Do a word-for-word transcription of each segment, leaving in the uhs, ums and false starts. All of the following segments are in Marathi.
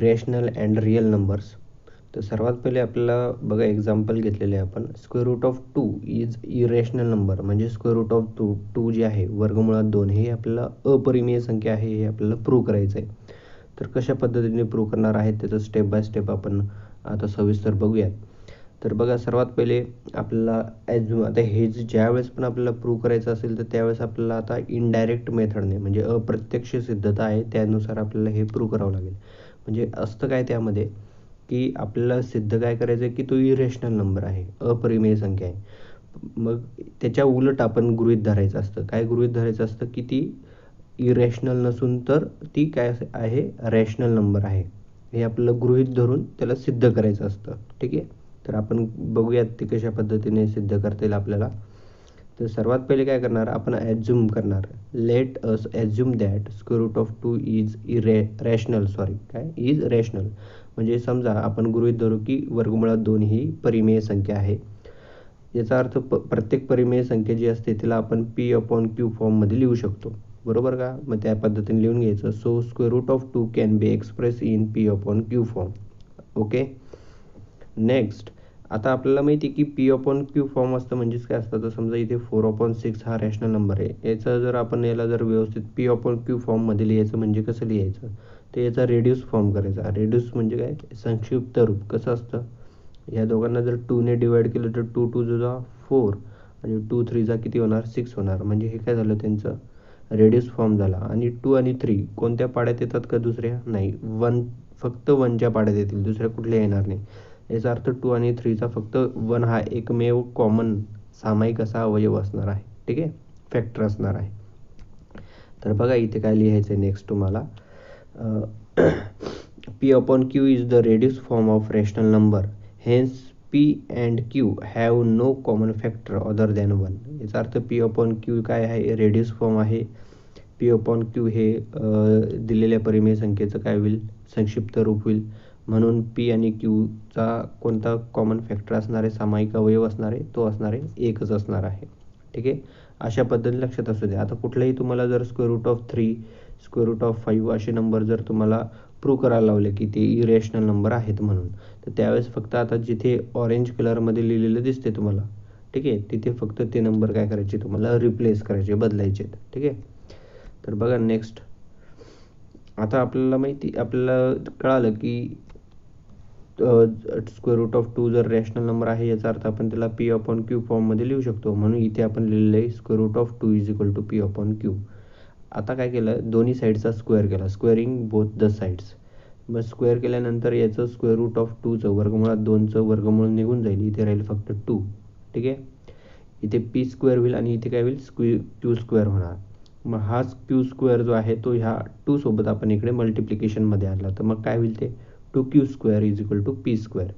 Irrational and real numbers. तर सर्वात पहिले आपल्याला बघा एक्झाम्पल घेतलेले आहे आपण. Square root of two is irrational number, म्हणजे square root of two two जे आहे वर्गमुळात दोन हे आपल्याला अपरिमेय संख्या आहे हे आपल्याला प्रूव्ह करायचं आहे. तर कशा पद्धतीने प्रूव्ह करणार आहे त्याचं स्टेप बाय स्टेप आपण आता सविस्तर बघूयात. तर बघा सर्वात पहिले आपल्याला ॲज्युम, आता हे जे ज्यावेळेस पण आपल्याला प्रूव्ह करायचं असेल तर त्यावेळेस आपल्याला आता इनडायरेक्ट मेथडने म्हणजे अप्रत्यक्ष सिद्धता आहे त्यानुसार आपल्याला हे प्रूव्ह करावं लागेल. म्हणजे असतं काय त्यामध्ये की आपल्याला सिद्ध काय करायचं आहे की तो इरेशनल नंबर आहे, अपरिमेय संख्या आहे. मग त्याच्या उलट आपण गृहीत धरायचं असतं. काय गृहीत धरायचं असतं की ती इरेशनल नसून तर ती काय आहे, रॅशनल नंबर आहे हे आपल्याला गृहीत धरून त्याला सिद्ध करायचं असतं. ठीक आहे. तर आपण बघूयात ते कशा पद्धतीने सिद्ध करता येईल आपल्याला. तर सर्वात पहिले काय करणार आपण ॲज्युम करणार. Let us assume that square root of two is irrational sorry काय इज रॅशनल. म्हणजे समजा आपण गृहीत धरू की वर्गमुळात दोन ही परिमेय संख्या आहे. याचा अर्थ प प्रत्येक परिमेय संख्या जी असते तिला आपण पी अपॉन क्यू फॉर्ममध्ये लिहू शकतो, बरोबर का. मग त्या पद्धतीने लिहून घ्यायचं. So square root of two can be express in P upon Q form. Okay. Next आता आपल्याला माहिती आहे की पी अपॉन क्यू फॉर्म असतं म्हणजेच काय असतं. तर समजा इथे फोर अपॉन सिक्स हा रॅशनल नंबर आहे. याचा जर आपण याला जर व्यवस्थित पी अपॉन क्यू फॉर्ममध्ये लिहायचं म्हणजे कसं लिहायचं, तर याचा रेड्यूस फॉर्म करायचा. रेड्यूस म्हणजे काय, संक्षिप्त रूप. कसं असतं, या दोघांना जर टूने डिवाइड केलं तर टू टू जा फोर आणि टू थ्रीचा किती होणार, सिक्स होणार. म्हणजे हे काय झालं त्यांचं रेड्यूस फॉर्म झाला. आणि टू आणि थ्री कोणत्या पाड्यात येतात का दुसऱ्या, नाही, वन फक्त वनच्या पाड्यात येतील, दुसऱ्या कुठल्या येणार नाही. याचा अर्थ टू आणि थ्रीचा फक्त वन हा एकमेव कॉमन सामायिक असा अवयव असणार आहे. ठीक आहे, फॅक्टर असणार आहे. तर बघा इथे काय लिहायचं आहे नेक्स्ट तुम्हाला. P upon Q is the reduce form of rational number, hence P and Q have no common factor other than one. याचा अर्थ पी अपॉन क्यू काय आहे, रेड्यूस फॉर्म आहे. पी अपॉन क्यू हे दिलेल्या परिमेय संख्येचं काय होईल, संक्षिप्त रूप होईल. म्हणून पी आणि क्यूचा कोणता कॉमन फॅक्टर असणार आहे, सामायिक अवयव असणार आहे, तो असणार आहे एकच असणार आहे. ठीक आहे, अशा पद्धतीने लक्षात असू द्या. आता कुठलाही तुम्हाला जर square root of three, square root of five असे नंबर जर तुम्हाला प्रूव्ह करायला लावले की ते इरेशनल नंबर आहेत म्हणून, तर त्यावेळेस फक्त आता जिथे ऑरेंज कलरमध्ये लिहिलेलं दिसते तुम्हाला, ठीक आहे, तिथे फक्त ते नंबर काय करायचे तुम्हाला रिप्लेस करायचे, बदलायचे. ठीक आहे. तर बघा नेक्स्ट आता आपल्याला माहिती आपल्याला कळालं की स्क्वेअर रूट ऑफ टू जर रॅशनल नंबर आहे याचा अर्थ आपण त्याला पी अपॉन क्यू फॉर्ममध्ये लिहू शकतो. म्हणून इथे आपण लिहिलेलं आहे square root of two is equal to P upon Q. आता काय केलं, दोन्ही साईडचा स्क्वेअर केला, स्क्वेअरिंग बोथ द साईड्स. मग स्क्वेअर केल्यानंतर याचं स्क्वेअर रूट ऑफ टूचं वर्गमुळात दोनचं वर्गमूळ निघून जाईल. इथे राहील फक्त टू. ठीक आहे, इथे पी स्क्वेअर होईल आणि इथे काय होईल, स्क्यू क्यू स्क्वेअर होणार. मग हा क्यू स्क्वेअर जो आहे तो ह्या टू सोबत आपण इकडे मल्टिप्लिकेशनमध्ये आणला तर मग काय होईल, ते two Q square is equal to P square.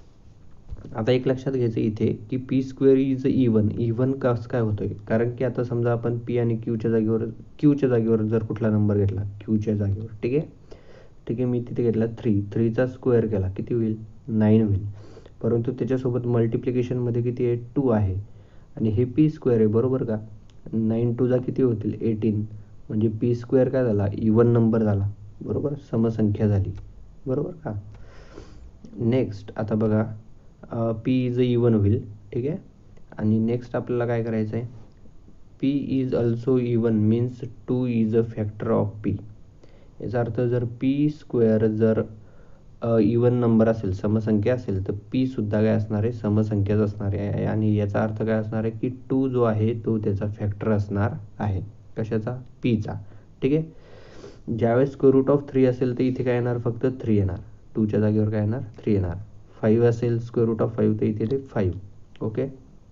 आता एक लक्षात घ्यायचं इथे की P square is even. Even कसं काय होतोय, कारण की आता समजा आपण पी आणि क्यूच्या जागेवर क्यूच्या जागेवर जर कुठला नंबर घेतला क्यूच्या जागेवर, ठीक आहे ठीक आहे मी तिथे घेतला थ्री, थ्रीचा स्क्वेअर केला किती होईल, नाईन होईल. परंतु त्याच्यासोबत मल्टिप्लिकेशनमध्ये किती आहे, टू आहे आणि हे पी स्क्वेअर आहे, बरोबर का. नाईन टूचा किती होतील, एटीन. म्हणजे पी स्क्वेअर काय झाला, इव्हन नंबर झाला, बरोबर, समसंख्या झाली, बरोबर का. नेक्स्ट आता बघा पी इज इव्हन होईल. ठीक आहे, आणि नेक्स्ट आपल्याला काय करायचं आहे, P is also even means two is a factor of P. याचा अर्थ जर पी स्क्वेअर जर इव्हन नंबर असेल, समसंख्या असेल, तर पी सुद्धा काय असणार आहे, समसंख्याच असणार आहे. आणि याचा अर्थ काय असणार आहे की टू जो आहे तो त्याचा फॅक्टर असणार आहे, कशाचा, पीचा. ठीक आहे, ज्यावेळेस स्क्वेअर रूट ऑफ थ्री असेल तर इथे काय येणार, फक्त थ्री येणार, टूच्या जागेवर काय येणार, थ्री येणार. फाईव्ह असेल स्क्वेअर रूट ऑफ फाईव्ह तर इथे ते five. Okay,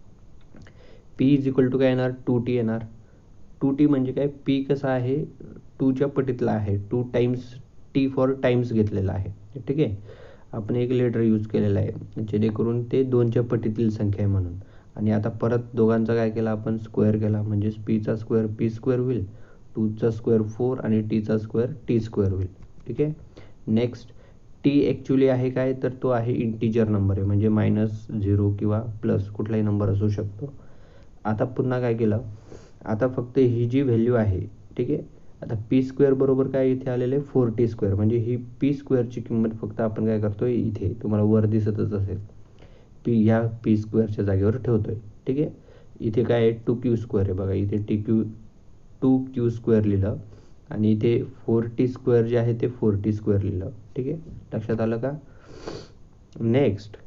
P is equal to काय येणार, टू टी येणार. टू टी म्हणजे काय, पी कसा आहे, टूच्या पटीतला आहे, two times, T for times घेतलेला आहे. ठीक आहे, आपण एक लेटर यूज केलेला आहे जेणेकरून ते दोनच्या पटीतील संख्या आहे म्हणून. आणि आता परत दोघांचा काय केला आपण, स्क्वेअर केला, म्हणजेच पीचा स्क्वेअर पी स्क्वेअर होईल, टूचा स्क्वेअर फोर आणि टीचा स्क्वेअर टी स्क्वेअर होईल. ठीक आहे, नेक्स्ट टी ॲक्च्युली आहे काय, तर तो आहे इंटिजर नंबर आहे, म्हणजे मायनस झिरो किंवा प्लस कुठलाही नंबर असू शकतो. आता पुन्हा काय केलं, आता फक्त ही जी व्हॅल्यू आहे, ठीक आहे, आता पी स्क्वेअर बरोबर काय इथे आलेलं आहे फोर टी स्क्वेअर, म्हणजे ही पी स्क्वेअरची किंमत फक्त आपण काय करतोय इथे तुम्हाला वर दिसतच असेल पी ह्या पी स्क्वेअरच्या जागेवर ठेवतोय. ठीक आहे, इथे काय आहे टू क्यू स्क्वेअर आहे बघा, इथे T Q two Q square लिहिलं आणि इथे फोर टी स्क्वेअर जे आहे ते फोर टी स्क्वेअर लिहिलं. ठीक आहे, लक्षात आलं का. नेक्स्ट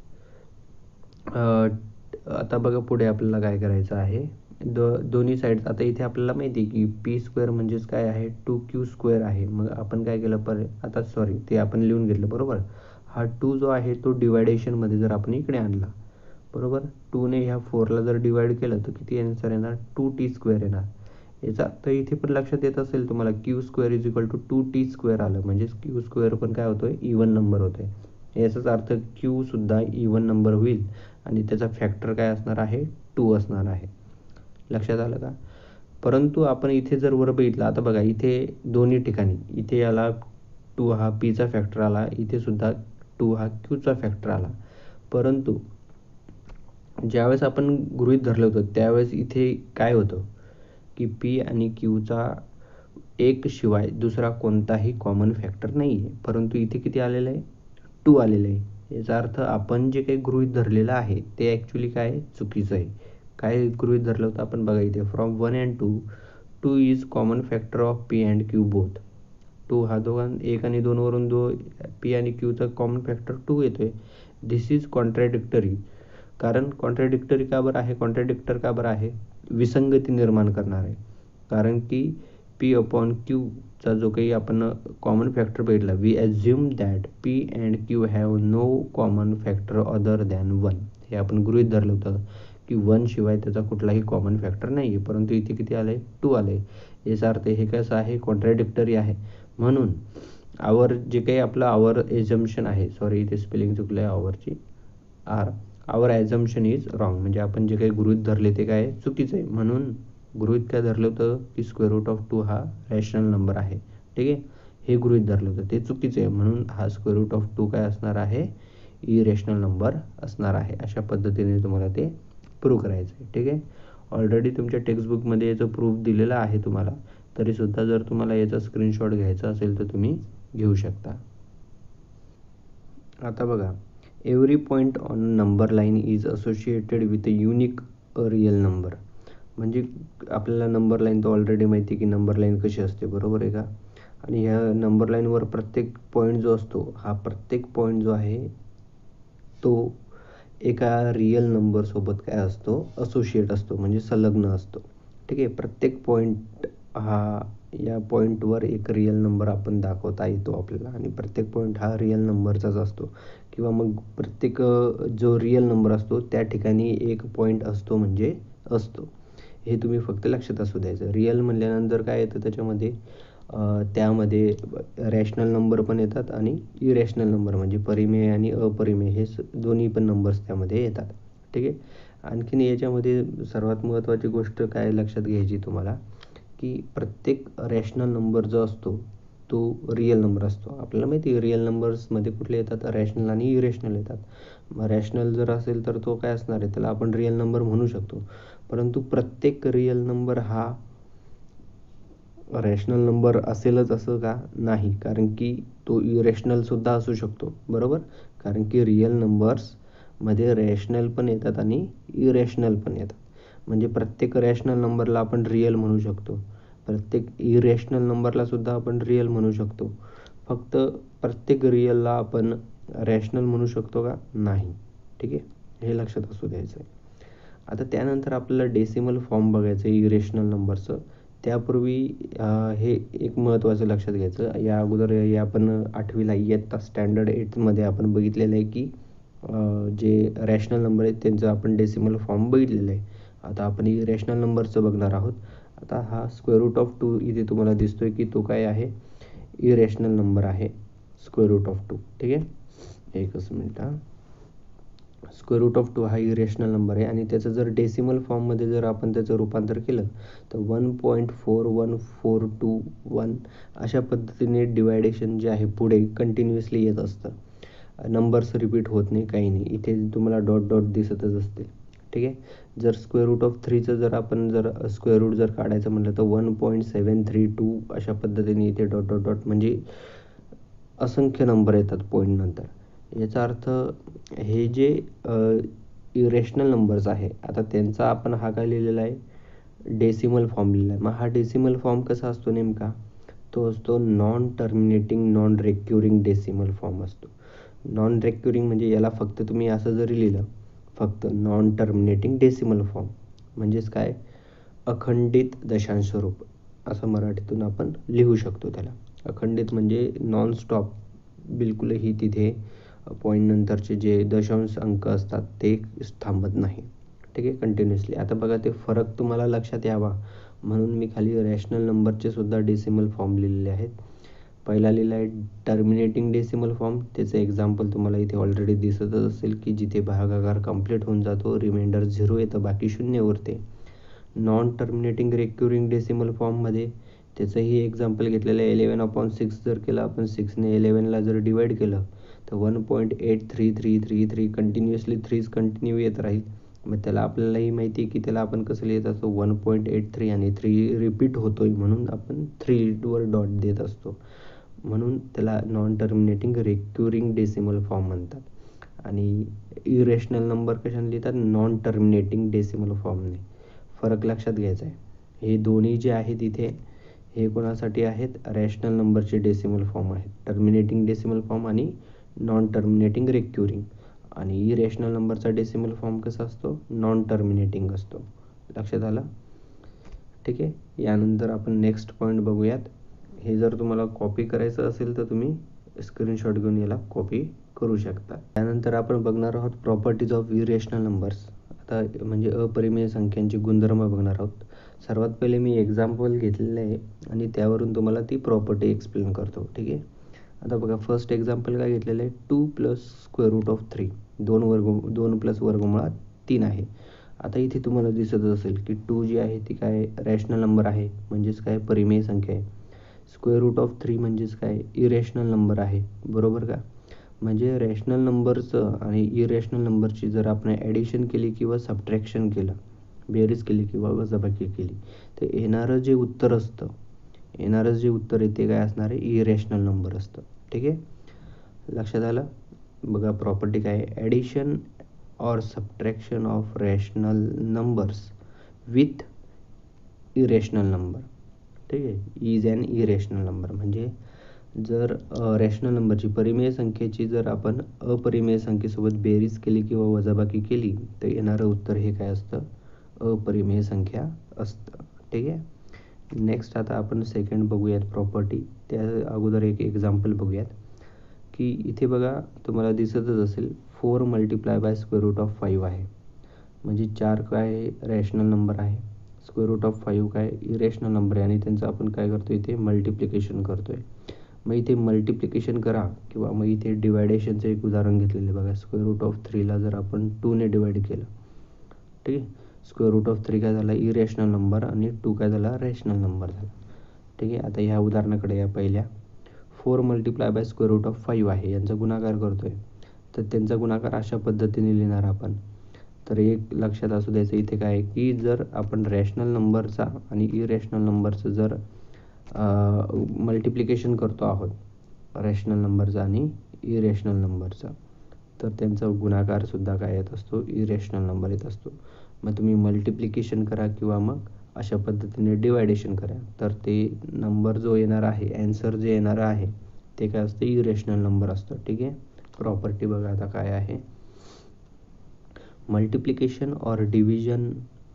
आता बघा पुढे आपल्याला काय करायचं आहे, दो दोन्ही साईड. आता इथे आपल्याला माहिती आहे की पी स्क्वेअर म्हणजेच काय आहे टू क्यू स्क्वेअर आहे. मग आपण काय केलं पर आता सॉरी ते आपण लिहून घेतलं बरोबर. हा टू जो आहे तो डिवायडेशनमध्ये जर आपण इकडे आणला बरोबर, टूने ह्या फोरला जर डिवाइड केलं तर किती आन्सर येणार टू टी स्क्वेअर येणार. याचा तर इथे पण लक्षात येत असेल तुम्हाला Q square is equal to two T square आलं, म्हणजेच क्यू स्क्वेअर पण काय होतोय इवन नंबर होतोय. याचाच अर्थ क्यू सुद्धा इवन नंबर होईल आणि त्याचा फॅक्टर काय असणार आहे टू असणार आहे. लक्षात आलं का. परंतु आपण इथे जर वर बघितलं, आता बघा इथे दोन्ही ठिकाणी इथे याला टू हा पीचा फॅक्टर आला, इथे सुद्धा टू हा क्यूचा फॅक्टर आला. परंतु ज्यावेळेस आपण गृहीत धरलं होतं त्यावेळेस इथे काय होतं की पी आणि क्यूचा एक शिवाय दुसरा कोणताही कॉमन फॅक्टर नाही आहे. परंतु इथे किती आलेलं आहे टू आलेलं आहे. याचा अर्थ आपण जे काही गृहीत धरलेलं आहे ते ॲक्च्युली काय चुकीचं आहे. काय गृहीत धरलं होतं आपण बघा इथे from one and two two is common factor of P and Q both. Two हा दोघां एक आणि दोनवरून दो पी आणि क्यूचा कॉमन फॅक्टर टू येतोय. This is contradictory. कारण कॉन्ट्रॅडिक्टरी का बरं आहे, कॉन्ट्रॅडिक्टर का बरं आहे, विसंगती निर्माण करणार आहे. कारण की पी अपॉन क्यूचा जो काही आपण कॉमन फॅक्टर बघितला, we assume that P and Q have no common factor other than one. हे आपण गृहीत धरलं होतं की वन शिवाय त्याचा कुठलाही कॉमन फॅक्टर नाही आहे. परंतु इथे किती आलं आहे टू आलं आहे. याचा अर्थ हे कसं आहे कॉन्ट्रॅडिक्टरी आहे. म्हणून आवर जे काही आपलं आवर एझम्पशन आहे, सॉरी इथे स्पेलिंग चुकलं आहे आवरची R, our assumption is wrong. म्हणजे आपण जे काही गृहीत धरले ते काय चुकीचं आहे. म्हणून गृहीत काय धरलं होतं की स्क्वेअर रूट ऑफ टू हा रॅशनल नंबर आहे. ठीक आहे, हे गृहीत धरलं होतं ते चुकीचं आहे. म्हणून हा स्क्वेअर रूट ऑफ टू काय असणार आहे इरेशनल नंबर असणार आहे. अशा पद्धतीने तुम्हाला ते प्रूव्ह करायचं आहे. ठीक आहे, ऑलरेडी तुमच्या टेक्स्टबुकमध्ये याचं प्रूफ दिलेलं आहे तुम्हाला, तरीसुद्धा जर तुम्हाला याचा स्क्रीनशॉट घ्यायचा असेल तर तुम्ही घेऊ शकता. आता बघा every point on number line is associated with a unique real number. म्हणजे आपल्याला नंबर लाईन तर ऑलरेडी माहिती की नंबर लाईन कशी असते बरोबर आहे का. आणि ह्या नंबर लाईनवर प्रत्येक पॉईंट जो असतो हा प्रत्येक पॉईंट जो आहे तो एका रिअल नंबरसोबत काय असतो असोशिएट असतो, म्हणजे संलग्न असतो. ठीक आहे, प्रत्येक पॉईंट हा या पॉईंटवर एक रिअल नंबर आपण दाखवता येतो आपल्याला आणि प्रत्येक पॉईंट हा रिअल नंबरचाच असतो. किंवा मग प्रत्येक जो रिअल नंबर असतो त्या ठिकाणी एक पॉईंट असतो म्हणजे असतो. हे तुम्ही फक्त लक्षात असू द्यायचं. रिअल म्हणल्यानंतर काय येतं त्याच्यामध्ये त्यामध्ये रॅशनल नंबर पण येतात आणि इरॅशनल नंबर म्हणजे परिमेय आणि अपरिमेय हे दोन्ही पण नंबर्स त्यामध्ये येतात. ठीक आहे, आणखीन याच्यामध्ये सर्वात महत्त्वाची गोष्ट काय लक्षात घ्यायची तुम्हाला की प्रत्येक रॅशनल नंबर जो असतो तो रिअल नंबर असतो. आपल्याला माहिती आहे रिअल नंबर्समध्ये कुठले येतात रॅशनल आणि इरेशनल येतात. मग रॅशनल जर असेल तर तो काय असणार आहे त्याला आपण रिअल नंबर म्हणू शकतो. परंतु प्रत्येक रिअल नंबर हा रॅशनल नंबर असेलच असं का नाही, कारण की तो इरेशनलसुद्धा असू शकतो बरोबर. कारण की रिअल नंबर्समध्ये रॅशनल पण येतात आणि इरेशनल पण येतात. म्हणजे प्रत्येक रॅशनल नंबरला आपण रिअल म्हणू शकतो, प्रत्येक इरेशनल नंबरला सुद्धा आपण रिअल म्हणू शकतो. फक्त प्रत्येक रिअलला आपण रॅशनल म्हणू शकतो का नाही. ठीक आहे, हे लक्षात असू द्यायचं आहे. आता त्यानंतर आपल्याला डेसिमल फॉर्म बघायचं आहे इरेशनल नंबरचं. त्यापूर्वी हे एक महत्त्वाचं लक्षात घ्यायचं. या अगोदर या आपण आठवीला इयत्ता स्टँडर्ड एटमध्ये आपण बघितलेलं आहे की जे रॅशनल नंबर आहेत त्यांचं आपण डेसिमल फॉर्म बघितलेलं आहे. आता आपण इरेशनल नंबरचं बघणार आहोत. आता हा स्क्वेअर रूट ऑफ टू इथे तुम्हाला दिसतोय की तो काय आहे इरेशनल नंबर आहे स्क्वेअर रूट ऑफ टू. ठीक आहे, एकच मिनिट. हा स्क्वेअर रूट ऑफ टू हा इरेशनल नंबर आहे आणि त्याचं जर डेसिमल फॉर्ममध्ये जर आपण त्याचं रूपांतर केलं तर one point four one four two one अशा पद्धतीने डिवायडेशन जे आहे पुढे कंटिन्युअसली येत असतं. नंबर्स रिपीट होत नाही काही नाही. इथे तुम्हाला डॉट डॉट दिसतच असते. ठीक आहे. जर स्क्वेअर रूट ऑफ थ्रीचं जर आपण जर स्क्वेअर रूट जर काढायचं म्हटलं तर one point seven three two अशा पद्धतीने इथे डॉट डॉट डॉट म्हणजे असंख्य नंबर येतात पॉईंट नंतर. याचा अर्थ हे जे इरेशनल नंबर्स आहे, आता त्यांचा आपण हा काय लिहिलेला आहे, डेसिमल फॉर्म लिहिला आहे. मग हा डेसिमल फॉर्म कसा असतो नेमका, तो असतो non terminating non recurring decimal form असतो. नॉन रेक्युरिंग म्हणजे याला फक्त तुम्ही असं जरी लिहिलं, फक्त नॉन टर्मिनेटिंग डेसिमल फॉर्म म्हणजेच काय, अखंडित दशांश रूप असं मराठीतून आपण लिहू शकतो त्याला. अखंडित म्हणजे नॉन स्टॉप, बिलकुलही तिथे पॉईंट नंतरचे जे दशांश अंक असतात ते थांबत नाही. ठीक आहे, कंटिन्युअसली. आता बघा ते फरक तुम्हाला लक्षात यावा म्हणून मी खाली रॅशनल नंबरचे सुद्धा डेसिमल फॉर्म लिहिलेले आहेत. पहिला लिहिला आहे टर्मिनेटिंग डेसिमल फॉर्म, त्याचं एक्झाम्पल तुम्हाला इथे ऑलरेडी दिसतच असेल की जिथे भागाकार कंप्लीट होऊन जातो, रिमाइंडर झिरो येतं, बाकी शून्य उरते. नॉन टर्मिनेटिंग रेक्युरिंग डेसिमल फॉर्ममध्ये त्याचंही एक्झाम्पल घेतलेलं आहे. इलेवन अपॉन सिक्स जर केलं आपण, सिक्सने इलेवनला जर डिवाईड केलं तर one point eight three three three three continuously threes continue येत राहील. मग त्याला आपल्यालाही माहिती आहे की त्याला आपण कसं लिहित असतो, वन पॉईंट एट थ्री आणि थ्री रिपीट होतोय म्हणून आपण थ्रीवर डॉट देत असतो, म्हणून त्याला non terminating recurring decimal form म्हणतात. आणि इरेशनल नंबर कशाने लिहितात, नॉन टर्मिनेटिंग डेसिमल फॉर्मने. फरक लक्षात घ्यायचा आहे. हे दोन्ही जे आहेत इथे हे कोणासाठी आहेत, रॅशनल नंबरचे डेसिमल फॉर्म आहेत, टर्मिनेटिंग डेसिमल फॉर्म आणि नॉन टर्मिनेटिंग रेक्युरिंग. आणि इरेशनल नंबरचा डेसिमल फॉर्म कसा असतो, नॉन टर्मिनेटिंग असतो. लक्षात आलं. ठीक आहे. यानंतर आपण नेक्स्ट पॉईंट बघूयात. हे जर तुम्हाला कॉपी करायचं असेल तर तुम्ही स्क्रीनशॉट घेऊन याला कॉपी करू शकता. त्यानंतर आपण बघणार आहोत प्रॉपर्टीज ऑफ इरेशनल नंबर्स. आता म्हणजे अपरिमेय संख्यांची गुणधर्म बघणार आहोत. सर्वात पहिले मी एक्झाम्पल घेतलेलं आहे आणि त्यावरून तुम्हाला ती प्रॉपर्टी एक्सप्लेन करतो. ठीक आहे. आता बघा फर्स्ट एक्झाम्पल काय घेतलेलं आहे, two plus square root of three, दोन वर्ग दोन प्लस वर्गमुळात तीन आहे. आता इथे तुम्हाला दिसत असेल की टू जी आहे ती काय रॅशनल नंबर आहे, म्हणजेच काय परिमेय संख्या आहे. स्क्वेअर रूट ऑफ थ्री म्हणजेच काय इरेशनल नंबर आहे, बरोबर का. म्हणजे रॅशनल नंबरचं आणि इरेशनल नंबरची जर आपण ॲडिशन केली किंवा सबट्रॅक्शन केलं, बेरीज केली किंवा वजाबाकी केली, तर येणारं जे उत्तर असतं येणारं जे उत्तर आहे ते काय असणार आहे, इरेशनल नंबर असतं. ठीक आहे, लक्षात आलं. बघा प्रॉपर्टी काय आहे, addition or subtraction of rational numbers with irrational number. ठीक आहे, इज ॲन इरेशनल नंबर. म्हणजे जर रॅशनल नंबरची परिमेय संख्येची जर आपण अपरिमेय संख्येसोबत बेरीज केली किंवा वजाबाकी केली तर येणारं उत्तर हे काय असतं, अपरिमेय संख्या असतं. ठीक आहे. नेक्स्ट आता आपण सेकंड बघूयात प्रॉपर्टी. त्या अगोदर एक एक्झाम्पल बघूयात की इथे बघा तुम्हाला दिसतच असेल four multiply by square root of five आहे. म्हणजे चार काय रॅशनल नंबर आहे, स्क्वेअर रूट ऑफ फाईव्ह काय इरेशनल नंबर आहे आणि त्यांचं आपण काय करतो इथे मल्टिप्लिकेशन करतोय. मग इथे मल्टिप्लिकेशन करा किंवा मग इथे डिवायडेशनचं एक उदाहरण घेतलेलं बघा. स्क्वेअर रूट ऑफ थ्रीला जर आपण टूने डिवाइड केलं, ठीक आहे, स्क्वेअर रूट ऑफ थ्री काय झाला इरेशनल नंबर आणि टू काय झाला रॅशनल नंबर झाला. ठीक आहे. आता ह्या उदाहरणाकडे या पहिल्या four multiply by square root of five आहे, यांचा गुणाकार करतोय. तर त्यांचा गुणाकार अशा पद्धतीने लिहिणार आपण. तर एक लक्षात असू द्यायचं इथे काय आहे की जर आपण रॅशनल नंबरचा आणि इरेशनल नंबरचं जर मल्टिप्लिकेशन करतो आहोत, रॅशनल नंबरचा आणि इरेशनल नंबरचा, तर त्यांचा गुणाकारसुद्धा काय येत असतो, इरेशनल नंबर येत असतो. मग तुम्ही मल्टिप्लिकेशन करा किंवा मग अशा पद्धतीने डिवायडेशन करा, तर ते नंबर जो येणार आहे, ॲन्सर जे येणार आहे ते काय असतं, इरेशनल नंबर असतं. ठीक आहे. प्रॉपर्टी बघा आता काय आहे, multiplication or division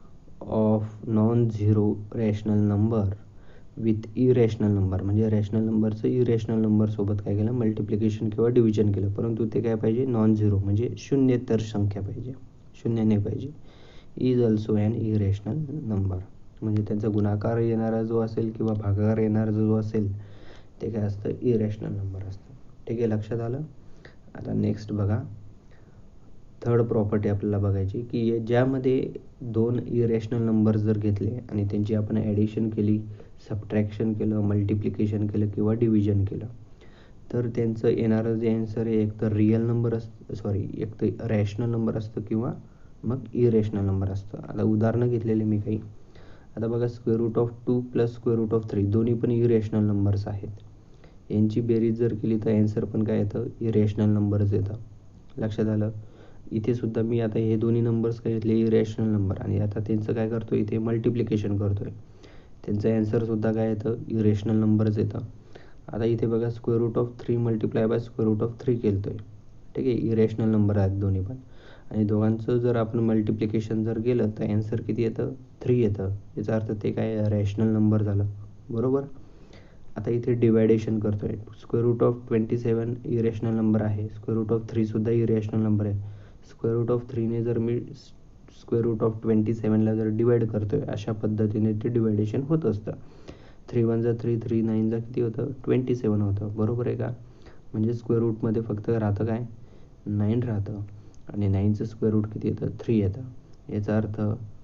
of non zero rational number with irrational number. म्हणजे रॅशनल नंबरचं इरेशनल नंबरसोबत काय केलं, मल्टिप्लिकेशन किंवा डिव्हिजन केलं, परंतु ते काय पाहिजे, नॉन झिरो म्हणजे शून्येतर संख्या पाहिजे, शून्य नाही पाहिजे. Is also an irrational number. म्हणजे त्यांचा गुणाकार येणारा जो असेल किंवा भागाकार येणारा जो असेल ते काय असतं, इरेशनल नंबर असतं. ठीक आहे, लक्षात आलं. आता नेक्स्ट बघा थर्ड प्रॉपर्टी आपल्याला बघायची की ज्यामध्ये दोन इरेशनल नंबर जर घेतले आणि त्यांची आपण ॲडिशन केली, सबट्रॅक्शन केलं, मल्टिप्लिकेशन केलं किंवा डिव्हिजन केलं, तर त्यांचं येणारं जे ॲन्सर आहे एक तर रिअल नंबर असतं, सॉरी एक तर रॅशनल नंबर असतं किंवा मग इरेशनल नंबर असतं. आता उदाहरणं घेतलेले मी काही. आता बघा, square root of two plus square root of three दोन्ही पण इरेशनल नंबर्स आहेत. यांची बेरीज जर केली तर ॲन्सर पण काय येतं, इरेशनल नंबरच येतं. लक्षात आलं. इथे सुद्धा मी आता हे दोन्ही नंबर्स काय घेतले, इरेशनल नंबर, आणि आता त्यांचं काय करतो, इथे मल्टिप्लिकेशन करतोय. त्यांचं ॲन्सरसुद्धा काय येतं, इरेशनल नंबरच येतं. आता इथे बघा, square root of three multiply by square root of three केलं आहे. ठीक आहे, इरेशनल नंबर आहेत दोन्ही पण. आणि दोघांचं जर आपण मल्टिप्लिकेशन जर केलं तर ॲन्सर किती येतं, थ्री येतं. याचा अर्थ ते काय रॅशनल नंबर झालं. बरोबर. आता इथे डिवायडेशन करतो आहे. Square root of twenty seven irrational number आहे. स्क्वेअर रूट ऑफ थ्रीसुद्धा इरेशनल नंबर आहे. स्क्वेअर रूट ऑफ थ्रीने जर मी स्क्वेअर रूट ऑफ ट्वेंटी सेवनला जर डिवाईड करतो आहे, अशा पद्धतीने ते डिवायडेशन होत असतं. थ्री वन जा थ्री, थ्री नाईन जा किती होतं, ट्वेंटी सेवन होतं. बरोबर आहे का. म्हणजे स्क्वेअर रूटमध्ये फक्त राहतं काय, नाईन राहतं. आणि नाईनचं स्क्वेअर रूट किती येतं, थ्री येतं. याचा अर्थ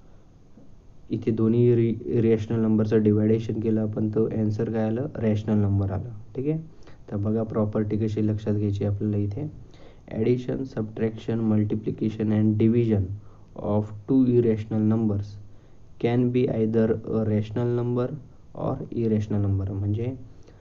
इथे दोन्ही रि रॅशनल नंबरचं डिवायडेशन केलं आपण, तर ॲन्सर काय आलं, रॅशनल नंबर आलं. ठीक आहे. तर बघा, प्रॉपर्टी कशी लक्षात घ्यायची आपल्याला इथे. Addition, subtraction, multiplication and division of two irrational numbers can be either a rational number or irrational number. म्हणजे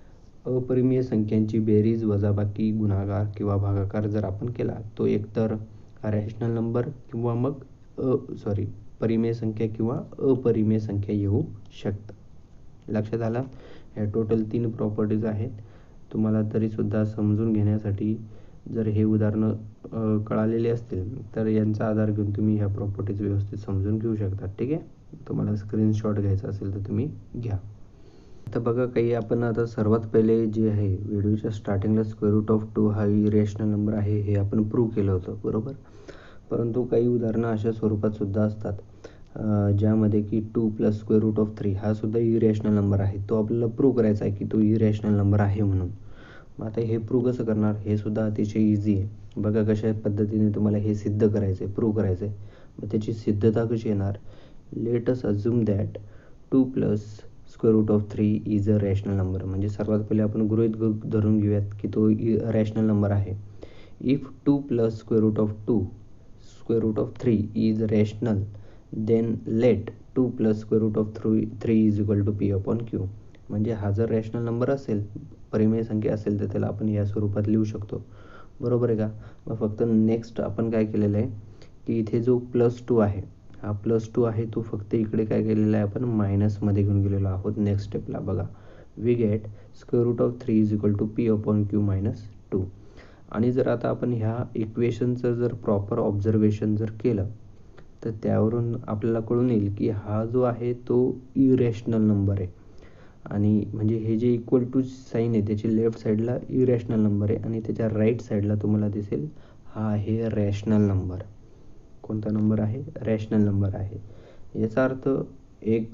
अपरिमेय संख्यांची बेरीज, वजाबाकी, गुणाकार किंवा भागाकार जर आपण केला, तो एकतर रॅशनल नंबर किंवा मग अ सॉरी परिमेय संख्या किंवा अपरिमेय संख्या येऊ शकतं. लक्षात आलं. ह्या टोटल तीन प्रॉपर्टीज आहेत. तुम्हाला तरीसुद्धा समजून घेण्यासाठी जर हे उदाहरणं कळालेले असतील तर यांचा आधार घेऊन तुम्ही ह्या प्रॉपर्टीज व्यवस्थित समजून घेऊ शकता. ठीक आहे. तुम्हाला स्क्रीनशॉट घ्यायचा असेल तर तुम्ही घ्या. तर बघा, काही आपण आता सर्वात पहिले जे आहे व्हिडिओच्या स्टार्टिंगला स्क्वेअर रूट ऑफ टू हा इरेशनल नंबर आहे हे आपण प्रूव्ह केलं होतं. बरोबर. परंतु काही उदाहरणं अशा स्वरूपात सुद्धा असतात ज्यामध्ये की two plus square root of three हा सुद्धा इरेशनल नंबर आहे. तो आपल्याला प्रूव्ह करायचा आहे की तो इरेशनल नंबर आहे म्हणून. मग आता हे प्रूव्ह कसं करणार, हे सुद्धा अतिशय इझी आहे. बघा, कशा पद्धतीने तुम्हाला हे सिद्ध करायचं आहे, प्रूव्ह करायचं आहे. मग त्याची सिद्धता कशी येणार. Let us assume that two plus square root of three is a rational number. म्हणजे सर्वात पहिले आपण गृहीत धरून घेऊयात की तो रॅशनल नंबर आहे. If two plus square root of two square root of three is rational, then let two plus square root of three three is equal to P upon q. म्हणजे हा जर रॅशनल नंबर असेल, परिमेय संख्या असेल, तर त्याला आपण या स्वरूपात लिहू शकतो. बरोबर आहे का. मग फक्त नेक्स्ट आपण काय केलेलं आहे की इथे जो प्लस टू आहे, हा प्लस टू आहे तो फक्त इकडे काय केलेला आहे, आपण मायनसमध्ये घेऊन गेलेलो आहोत. नेक्स्ट स्टेपला बघा, we get square root of three is equal to P upon q minus two. आणि जर आता आपण ह्या इक्वेशनचं जर प्रॉपर ऑब्झर्वेशन जर केलं तर त्यावरून आपल्याला कळून येईल की हा जो आहे तो इरेशनल नंबर आहे. आणि म्हणजे हे जे इक्वल टू साईन आहे त्याची लेफ्ट साईडला इरेशनल नंबर आहे आणि त्याच्या राईट साईडला तुम्हाला दिसेल हा आहे रॅशनल नंबर. कोणता नंबर आहे, रॅशनल नंबर आहे. याचा अर्थ एक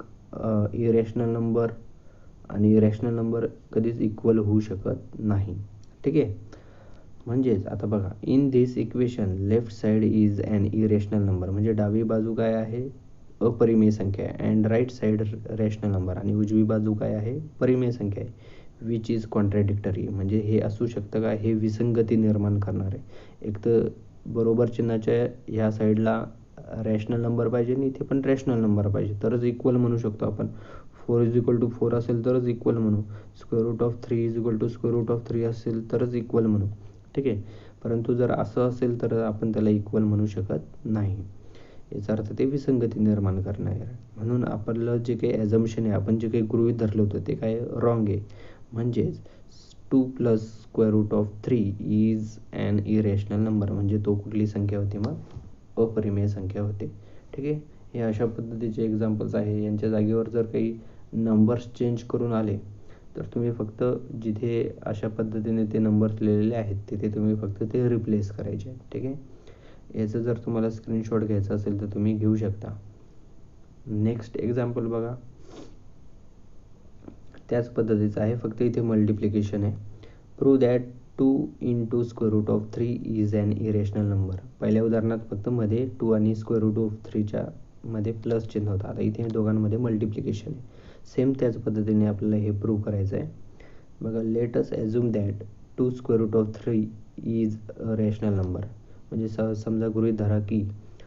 इरेशनल नंबर आणि इरेशनल नंबर कधीच इक्वल होऊ शकत नाही. ठीक आहे. म्हणजेच आता बघा, in this equation left side is an irrational number. म्हणजे डावी बाजू काय आहे, अपरिमेय संख्या आहे. And right side rational number. आणि उजवी बाजू काय आहे, परिमेय संख्या आहे. Which is contradictory. म्हणजे हे असू शकतं का, हे विसंगती निर्माण करणार आहे. एक तर बरोबर चिन्हाच्या ह्या साईडला रॅशनल नंबर पाहिजे आणि इथे पण रॅशनल नंबर पाहिजे, तरच इक्वल म्हणू शकतो आपण. Four is equal to four असेल तरच इक्वल म्हणू. Square root of three is equal to square root of three असेल तरच इक्वल म्हणू. ठीक आहे. परंतु जर असं असेल तर आपण त्याला इक्वल म्हणू शकत नाही. याचा अर्थ ते विसंगती निर्माण करणार आहे. म्हणून आपलं जे काही ॲझम्पशन आहे, आपण जे काही गृहीत धरलं होतं ते काय रॉंग आहे. म्हणजेच two plus square root of three is an irrational number. म्हणजे तो कुठली संख्या होती, मग अपरिमेय संख्या होते. ठीक आहे. हे अशा पद्धतीचे एक्झाम्पल्स आहे. यांच्या जागेवर जर काही नंबर्स चेंज करून आले तर तुम्ही फक्त जिथे अशा पद्धतीने ते नंबर्स लिहिलेले आहेत तिथे तुम्ही फक्त ते रिप्लेस करायचे. ठीक आहे. याचं जर तुम्हाला स्क्रीनशॉट घ्यायचा असेल तर तुम्ही घेऊ शकता. नेक्स्ट एक्झाम्पल बघा, त्याच पद्धतीचं आहे, फक्त इथे मल्टिप्लिकेशन आहे. Prove that two into square root of three is an irrational number. पहिल्या उदाहरणात फक्त मध्ये टू आणि स्क्वेअर रूट ऑफ थ्रीच्या मध्ये प्लस चिन्ह होतं. आता इथे दोघांमध्ये मल्टिप्लिकेशन आहे. सेम त्याच पद्धतीने आपल्याला हे प्रूव्ह करायचं आहे. बघा, let us assume that two square root of three is a rational number. म्हणजे स समजा गृहीत धरा की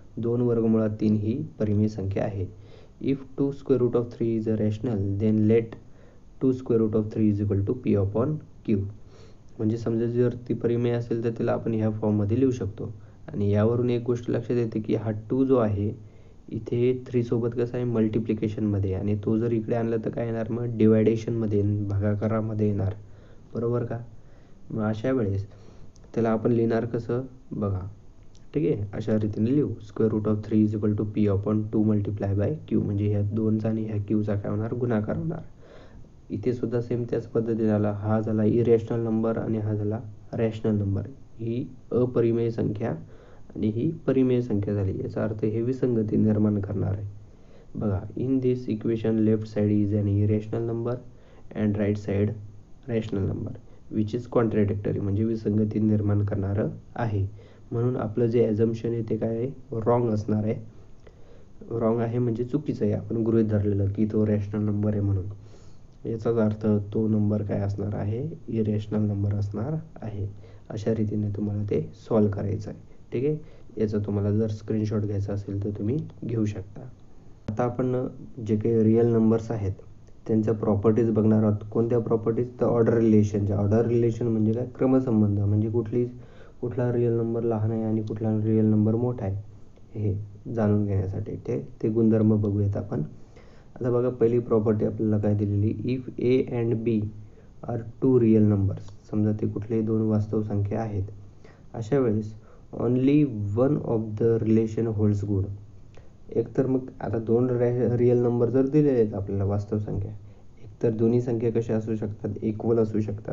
दोन वर्गमुळात तीन ही परिमेय संख्या आहे. If two square root of three is a rational then let two square root of three is equal to P upon q. म्हणजे समजा जर ती परिमेय असेल तर तिला आपण ह्या फॉर्ममध्ये लिहू शकतो. आणि यावरून एक गोष्ट लक्षात येते की हा टू जो आहे इथे थ्री सोबत कसं आहे मल्टिप्लिकेशनमध्ये, आणि तो जर इकडे आणला तर काय येणार मग डिवायडेशनमध्ये, भागाकारामध्ये येणार. बरोबर का? मग अशा वेळेस त्याला आपण लिहिणार कसं बघा. ठीक आहे, अशा रीतीने लिहू. Square root of three is equal to P upon two multiply by q. म्हणजे ह्या दोनचा आणि ह्या क्यूचा काय होणार गुणाकार होणार. इथे सुद्धा सेम त्याच पद्धतीने आला. हा झाला इरॅशनल नंबर आणि हा झाला रॅशनल नंबर. ही अपरिमेय संख्या आणि ही परिमेय संख्या झाली. याचा अर्थ हे विसंगती निर्माण करणार आहे. बघा, in this equation left side is an irrational number and right side rational number which is contradictory. म्हणजे विसंगती निर्माण करणारं आहे. म्हणून आपलं जे ॲझम्पशन आहे ते काय आहे रॉंग असणार आहे. रॉंग आहे म्हणजे चुकीचं आहे. आपण गृहीत धरलेलं की तो रॅशनल नंबर आहे म्हणून. याचाच अर्थ तो नंबर काय असणार आहे इरेशनल नंबर असणार आहे. अशा रीतीने तुम्हाला ते सॉल्व करायचं आहे. ठीक आहे, याचा तुम्हाला जर स्क्रीनशॉट घ्यायचा असेल तर तुम्ही घेऊ शकता. आता आपण जे काही रिअल नंबर्स आहेत त्यांच्या प्रॉपर्टीज बघणार आहोत. कोणत्या प्रॉपर्टीज? तर ऑर्डर रिलेशनच्या. ऑर्डर रिलेशन म्हणजे काय? क्रमसंबंध. म्हणजे कुठली कुठला रिअल नंबर लहान आहे आणि कुठला रिअल नंबर मोठा आहे हे जाणून घेण्यासाठी ते ते गुणधर्म बघूयात आपण. आता बघा, पहिली प्रॉपर्टी आपल्याला काय दिलेली, if a and b are two real numbers. समजा ते कुठलेही दोन वास्तव संख्या आहेत. अशा वेळेस only one of the relation holds good. एकतर मग आता दोन रिअल नंबर जर दिलेले आहेत आपल्याला वास्तव संख्या, एकतर दोन्ही संख्या कशा असू शकतात इक्वल असू शकतात,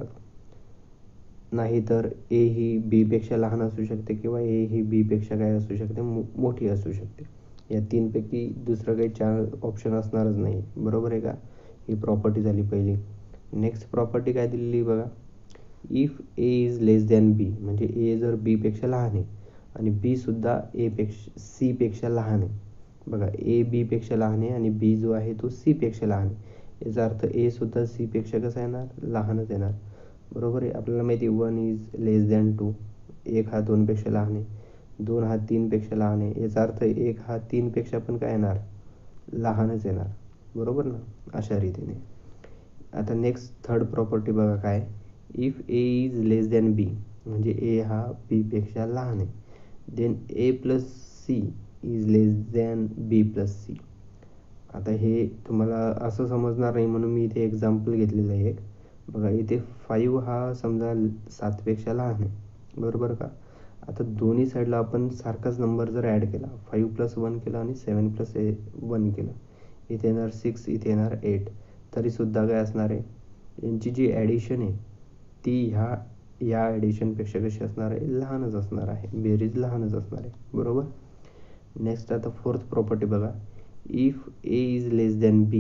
नाहीतर ए ही बी पेक्षा लहान असू शकते किंवा ए ही बी पेक्षा काय असू शकते मोठी असू शकते. या तीनपैकी दुसरं काही चार ऑप्शन असणारच नाही. बरोबर आहे का? ही प्रॉपर्टी झाली पहिली. नेक्स्ट प्रॉपर्टी काय दिलेली बघा, if a is less than b. म्हणजे ए जर बी पेक्षा लहान आहे आणि बी सुद्धा ए पेक्षा सी पेक्षा लहान आहे. बघा, ए बी पेक्षा लहान आहे आणि बी जो आहे तो सी पेक्षा लहान आहे. याचा अर्थ ए सुद्धा सी पेक्षा कसा येणार लहानच येणार. बरोबर आहे. आपल्याला माहिती आहे one is less than two. एक हा दोन पेक्षा लहान आहे, दोन हा तीन पेक्षा लहान आहे. याचा अर्थ एक हा तीन पेक्षा पण काय येणार लहानच येणार. बरोबर ना? अशा रीतीने. आता नेक्स्ट थर्ड प्रॉपर्टी बघा काय, if a is less than b. म्हणजे ए हा बी पेक्षा लहान आहे. Then a plus c is less than b plus c. आता हे तुम्हाला असं समजणार नाही म्हणून मी इथे एक्झाम्पल घेतलेलं आहे एक. बघा, इथे फाईव्ह हा समजा सातपेक्षा लहान आहे. बरोबर का? आता दोन्ही साईडला आपण सारखाच नंबर जर ॲड केला, फाईव्ह प्लस वन केला आणि सेवन प्लस ए वन केलं, इथे येणार सिक्स, इथे येणार एट. तरीसुद्धा काय असणार आहे, यांची जी ॲडिशन आहे ती ह्या या ॲडिशनपेक्षा कशी असणार आहे लहानच असणार आहे. बेरीज लहानच असणार आहे. बरोबर. नेक्स्ट आता फोर्थ प्रॉपर्टी बघा, if a is less than b.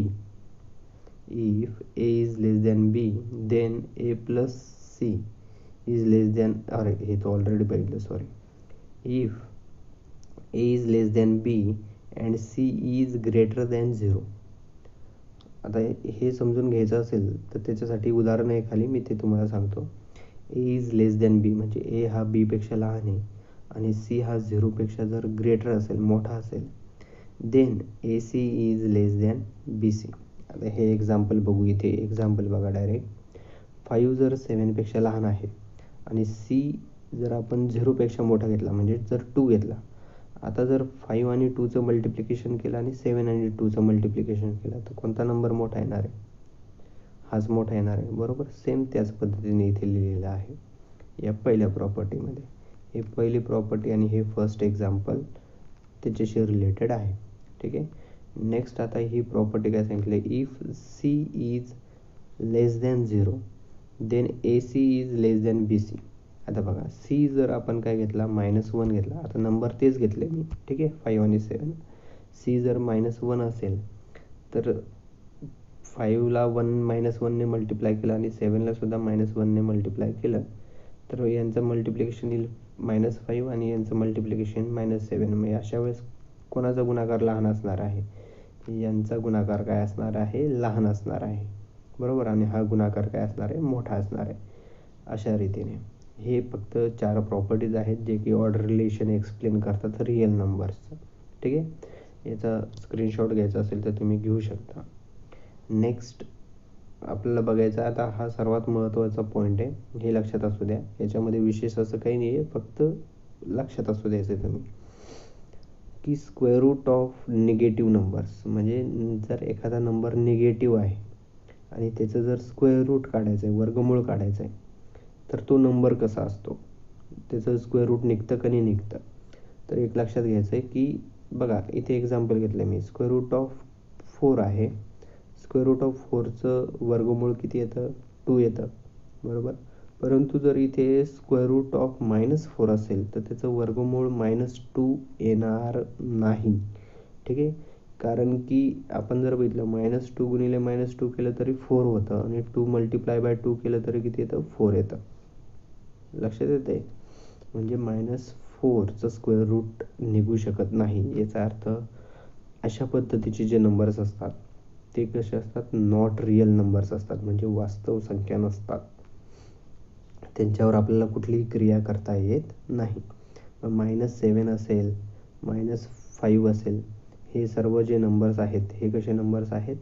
If a is less than b then a plus c is less than, अरे हे तो ऑलरेडी बघितलं sorry. If a is less than b and c is greater than zero. आता हे समजून घ्यायचं असेल तर त्याच्यासाठी उदाहरण आहे खाली, मी ते तुम्हाला सांगतो. ए इज लेस दॅन बी म्हणजे ए हा बी पेक्षा लहान आहे आणि सी हा झिरोपेक्षा जर ग्रेटर असेल मोठा असेल, then a c is less than b c. आता हे एक्झाम्पल बघू. इथे एक्झाम्पल बघा डायरेक्ट. फाईव्ह जर सेवनपेक्षा लहान आहे आणि सी जर आपण झिरोपेक्षा मोठा घेतला म्हणजे जर टू घेतला. आता जर फाईव्ह आणि टूचं मल्टिप्लिकेशन केलं आणि सेवन आणि टूचं मल्टिप्लिकेशन केलं तर कोणता नंबर मोठा येणार आहे? हाच मोठा येणार आहे. बरोबर. सेम त्याच पद्धतीने इथे लिहिलेलं आहे या पहिल्या प्रॉपर्टीमध्ये. हे पहिली प्रॉपर्टी आणि हे फर्स्ट एक्झाम्पल त्याच्याशी रिलेटेड आहे. ठीक आहे. नेक्स्ट आता ही प्रॉपर्टी काय सांगितली, if c is less than zero then a c is less than b c. आता बघा, सी जर आपण काय घेतला मायनस वन घेतला. आता नंबर तेच घेतले मी. ठीक आहे, फाईव्ह आणि सेवन. सी जर मायनस वन असेल तर फाईव्हला वन मायनस वनने मल्टिप्लाय केलं आणि सेवनला सुद्धा मायनस वनने मल्टिप्लाय केलं तर यांचं मल्टिप्लिकेशन येईल मायनस फाईव्ह आणि यांचं मल्टिप्लिकेशन मायनस सेवन. म्हणजे अशा वेळेस कोणाचा गुणाकार लहान असणार आहे? यांचा गुणाकार काय असणार आहे लहान असणार आहे. बरोबर. आणि हा गुणाकार काय असणार आहे मोठा असणार आहे. अशा रीतीने हे फक्त चार प्रॉपर्टीज आहेत जे की ऑर्डर रिलेशन एक्सप्लेन करतात रिअल नंबर्सचं. ठीक आहे, याचा स्क्रीनशॉट घ्यायचा असेल तर तुम्ही घेऊ शकता. नेक्स्ट आपल्याला बघायचं आता हा सर्वात महत्त्वाचा पॉईंट आहे, हे लक्षात असू द्या. याच्यामध्ये विशेष असं काही नाही आहे, फक्त लक्षात असू द्यायचं तुम्ही की square root of negative numbers, म्हणजे जर एखादा नंबर निगेटिव्ह आहे आणि त्याचं जर स्क्वेअर रूट काढायचं आहे, वर्गमूळ काढायचं आहे, तर तो नंबर कसा असतो, त्याचं स्क्वेअर रूट निघतं का नाही निघतं. तर एक लक्षात घ्यायचं आहे की बघा इथे एक्झाम्पल घेतलं मी, स्क्वेअर रूट ऑफ फोर आहे. स्क्वेअर रूट ऑफ फोरचं वर्गमूळ किती येतं, टू येतं, बरोबर. परंतु जर इथे square root of minus four असेल तर त्याचं वर्गमूळ मायनस टू येणार नाही. ठीक आहे, कारण की आपण जर बघितलं मायनस टू गुणिले मायनस टू केलं तरी फोर होतं आणि टू मल्टिप्लाय बाय टू केलं तरी किती येतं, फोर येतं. लक्षात येते, म्हणजे मायनस फोरचं स्क्वेअर रूट निघू शकत नाही. याचा अर्थ अशा पद्धतीचे जे नंबर्स असतात ते कसे असतात, नॉट रिअल नंबर्स असतात, म्हणजे वास्तव संख्या नसतात, त्यांच्यावर आपल्याला कुठलीही क्रिया करता येत नाही. मायनस सेवन असेल, मायनस फाईव्ह असेल, हे सर्व जे नंबर्स आहेत हे कसे नंबर्स आहेत,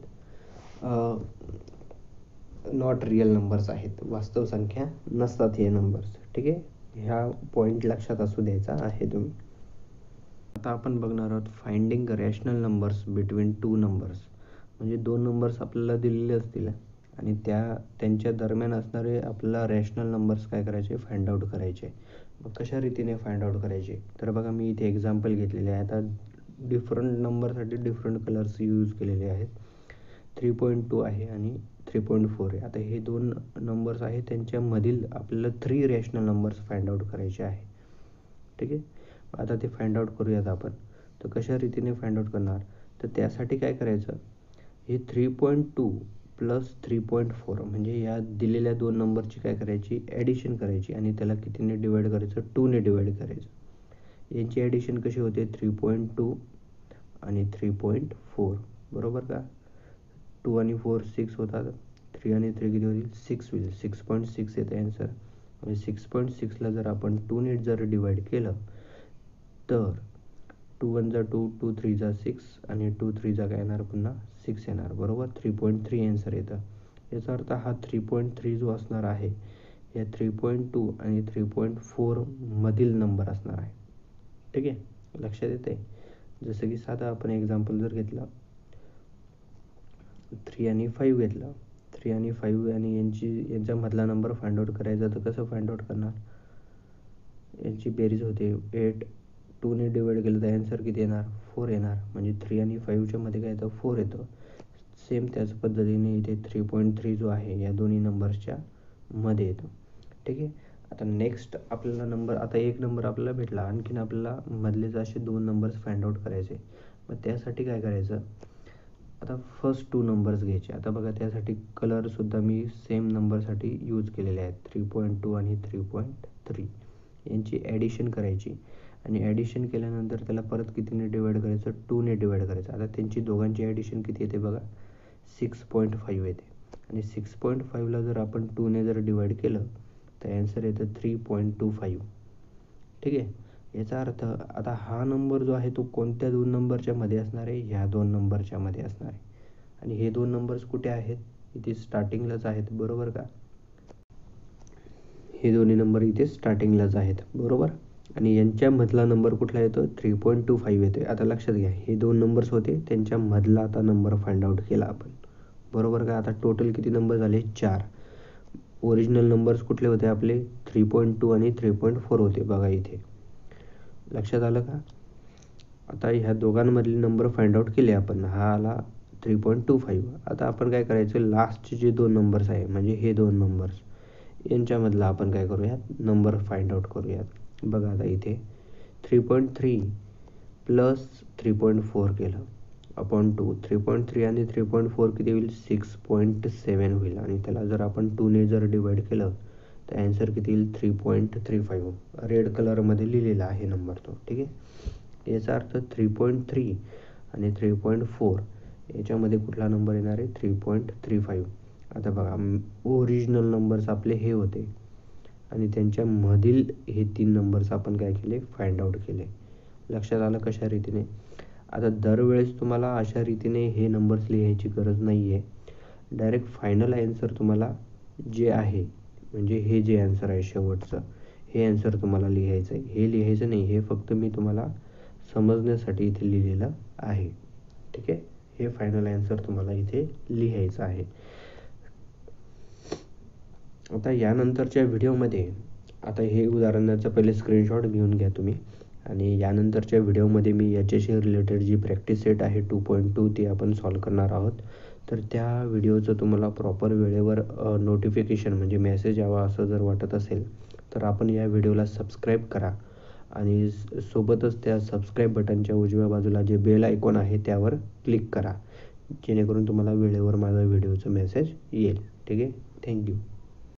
नॉट रिअल नंबर्स आहेत, वास्तव संख्या नसतात हे नंबर्स. ठीक आहे, ह्या पॉईंट लक्षात असू द्यायचा आहे तुम्ही. आता आपण बघणार आहोत finding rational numbers between two numbers, म्हणजे दोन नंबर्स आपल्याला दिलेले असतील आणि त्या त्यांच्या दरम्यान असणारे आपल्याला रॅशनल नंबर्स काय करायचे, फाइंड आउट करायचे. मग कशा रीतीने फाइंड आउट करायचे, तर बघा मी इथे एक्झाम्पल घेतलेले आहे. आता डिफरंट नंबरसाठी डिफरंट कलर्स यूज केलेले आहेत. थ्री पॉईंट टू आहे आणि थ्री पॉईंट फोर आहे. आता हे दोन नंबर्स आहेत, त्यांच्यामधील आपल्याला three rational numbers find out करायचे आहे. ठीक आहे, आता ते फाइंड आउट करूयात आपण. तर कशा रीतीने फाइंड आउट करणार, तर त्यासाठी काय करायचं, हे three point two plus three point four म्हणजे या दिलेल्या दोन नंबरची काय करायची, ॲडिशन करायची आणि त्याला कितीने डिवाईड करायचं, टूने डिवाईड करायचं. यांची ॲडिशन कशी होते, थ्री पॉईंट टू आणि थ्री पॉईंट फोर, बरोबर का. टू आणि फोर सिक्स होतात, थ्री आणि थ्री किती होतील, सिक्स होईल, सिक्स पॉईंट सिक्स येते आन्सर. म्हणजे सिक्स पॉईंट सिक्सला जर आपण टूने जर डिवाईड केलं तर टू वन जा टू, टू थ्री जा सिक्स आणि टू थ्री जा काय येणार, पुन्हा सिक्स येणार, बरोबर. थ्री पॉईंट थ्री आन्सर येतं. याचा अर्थ हा थ्री पॉईंट थ्री जो असणार आहे या थ्री पॉईंट टू आणि थ्री पॉईंट फोर मधील नंबर असणार आहे. ठीक आहे, लक्षात येते. जसं की साधा आपण एक्झाम्पल जर घेतलं, थ्री आणि फाईव्ह घेतलं, थ्री आणि फाईव्ह आणि यांची यांच्यामधला नंबर फाइंड आउट करायचा, तर कसं फाइंड आउट करणार, यांची बेरीज होते एट, टूने डिवाईड केलं तर आन्सर किती येणार, फोर येणार. म्हणजे थ्री आणि फाईव्हच्या मध्ये काय येतं, फोर येतं. सेम त्याच पद्धतीने इथे थ्री पॉईंट थ्री जो आहे या दोन्ही नंबर्सच्या मध्ये येतो. ठीक आहे, आता नेक्स्ट आपल्याला नंबर, आता एक नंबर आपल्याला भेटला, आणखीन आपल्याला मधलेच असे दोन नंबर्स फाइंड आउट करायचे. मग त्यासाठी काय करायचं, आता फर्स्ट टू नंबर्स घ्यायचे. आता बघा त्यासाठी कलरसुद्धा मी सेम नंबरसाठी यूज केलेले आहेत, थ्री पॉईंट टू आणि थ्री पॉईंट थ्री. यांची ॲडिशन करायची आणि ॲडिशन केल्यानंतर त्याला परत कितीने डिवाईड करायचं, टूने डिवाईड करायचं. आता त्यांची दोघांची ॲडिशन किती येते बघा, सिक्स पॉईंट फाईव्ह येते आणि सिक्स पॉईंट फाईव्हला जर आपण टूने जर डिवाईड केलं तर आन्सर येतं थ्री पॉईंट टू फाईव्ह. ठीक आहे, याचा अर्थ आता हा नंबर जो आहे तो कोणत्या दोन नंबरच्या मध्ये असणार आहे, ह्या दोन नंबरच्या मध्ये असणार आहे. आणि हे दोन नंबर्स कुठे आहेत, इथे स्टार्टिंगलाच आहेत, बरोबर का. हे दोन्ही नंबर इथे स्टार्टिंगलाच आहेत, बरोबर. आणि यांच्यामधला नंबर कुठला येतो, थ्री पॉईंट टू फाईव्ह येतो. आता लक्षात घ्या, हे दोन नंबर्स होते, त्यांच्यामधला आता नंबर फाइंड आउट केला आपण, बरोबर का. आता टोटल किती नंबर झाले, चार. ओरिजिनल नंबर्स कुठले होते आपले, थ्री पॉईंट टू आणि थ्री पॉईंट फोर होते, बघा इथे. लक्षात आलं का. आता ह्या दोघांमधले नंबर फाइंड आउट केले आपण, हा आला थ्री पॉईंट टू फाईव्ह. आता आपण काय करायचं, लास्टचे जे दोन नंबर्स आहे म्हणजे हे दोन नंबर्स यांच्यामधला आपण काय करूयात, नंबर फाइंड आउट करूयात. बघा आता इथे three point three plus three point four केलं upon two, three point three आणि थ्री पॉईंट फोर किती होईल, सिक्स पॉईंट सेवन होईल. आणि त्याला जर आपण टूने जर डिवाईड केलं तर आन्सर किती येईल, three point three five. Red कलरमध्ये लिहिलेला आहे नंबर तो. ठीक आहे, याचा अर्थ थ्री पॉईंट थ्री आणि थ्री पॉईंट फोर याच्यामध्ये कुठला नंबर येणार आहे, थ्री पॉईंट थ्री फाईव्ह. आता बघा ओरिजिनल नंबर्स आपले हे होते, आणि त्यांच्यामधील हे तीन नंबर्स आपण काय केले, फाइंड आउट केले. लक्षात आलं कशा रीतीने. आता दरवेळेस तुम्हाला अशा रीतीने हे नंबर्स लिहायची गरज नाही आहे. डायरेक्ट फायनल ॲन्सर तुम्हाला जे आहे, म्हणजे हे जे ॲन्सर आहे शेवटचं, हे ॲन्सर तुम्हाला लिहायचं आहे. हे लिहायचं नाही, हे फक्त मी तुम्हाला समजण्यासाठी इथे लिहिलेलं आहे. ठीक आहे, हे फायनल ॲन्सर तुम्हाला इथे लिहायचं आहे. आता यानंतरच्या व्हिडिओमध्ये, आता हे उदाहरणाचं पहिले स्क्रीनशॉट घेऊन घ्या तुम्ही, आणि यानंतरच्या व्हिडिओमध्ये मी याच्याशी रिलेटेड जी प्रॅक्टिस सेट आहे टू पॉईंट टू ती आपण सॉल्व करणार आहोत. तर त्या व्हिडिओचं तुम्हाला प्रॉपर वेळेवर नोटिफिकेशन म्हणजे मेसेज यावा असं जर वाटत असेल तर आपण या व्हिडिओला सबस्क्राईब करा, आणि सोबतच त्या सबस्क्राईब बटनच्या उजव्या बाजूला जे बेल आयकॉन आहे त्यावर क्लिक करा, जेणेकरून तुम्हाला वेळेवर माझा व्हिडिओचा मेसेज येईल. ठीक आहे, थँक्यू.